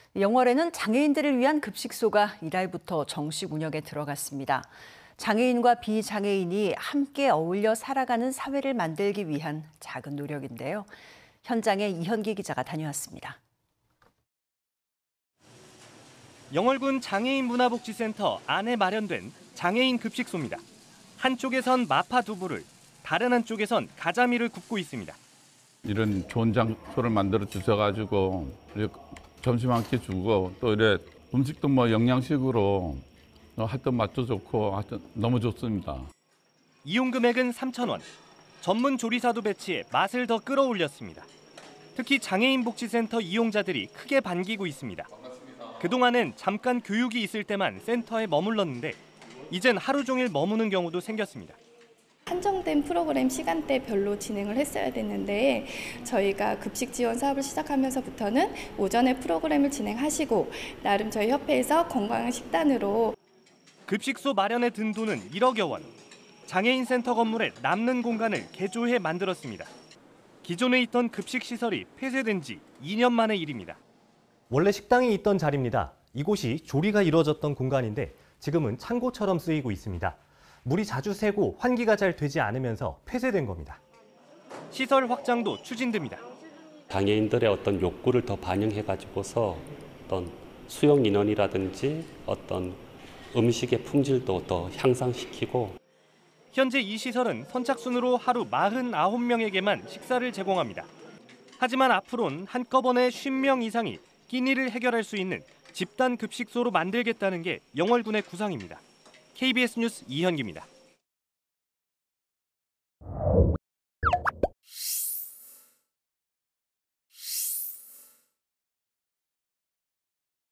영월에는 장애인들을 위한 급식소가 이달부터 정식 운영에 들어갔습니다. 장애인과 비장애인이 함께 어울려 살아가는 사회를 만들기 위한 작은 노력인데요. 현장에 이현기 기자가 다녀왔습니다. 영월군 장애인문화복지센터 안에 마련된 장애인 급식소입니다. 한쪽에선 마파 두부를, 다른 한쪽에선 가자미를 굽고 있습니다. 이런 좋은 장소를 만들어 주셔가지고 점심 한 끼 주고 또 이래 음식도 뭐 영양식으로 하여튼 맛도 좋고 하여튼 너무 좋습니다. 이용 금액은 3,000원. 전문 조리사도 배치해 맛을 더 끌어올렸습니다. 특히 장애인 복지센터 이용자들이 크게 반기고 있습니다. 그동안은 잠깐 교육이 있을 때만 센터에 머물렀는데 이젠 하루 종일 머무는 경우도 생겼습니다. 한정된 프로그램 시간대별로 진행을 했어야 됐는데 저희가 급식 지원 사업을 시작하면서부터는 오전에 프로그램을 진행하시고 나름 저희 협회에서 건강한 식단으로 급식소 마련에 든 돈은 1억여 원. 장애인 센터 건물에 남는 공간을 개조해 만들었습니다. 기존에 있던 급식 시설이 폐쇄된 지 2년 만의 일입니다. 원래 식당이 있던 자리입니다. 이곳이 조리가 이루어졌던 공간인데 지금은 창고처럼 쓰이고 있습니다. 물이 자주 새고 환기가 잘 되지 않으면서 폐쇄된 겁니다. 시설 확장도 추진됩니다. 장애인들의 어떤 욕구를 더 반영해가지고서 어떤 수용 인원이라든지 어떤 음식의 품질도 더 향상시키고 현재 이 시설은 선착순으로 하루 49명에게만 식사를 제공합니다. 하지만 앞으로는 한꺼번에 50명 이상이 끼니를 해결할 수 있는 집단 급식소로 만들겠다는 게 영월군의 구상입니다. KBS 뉴스 이현기입니다.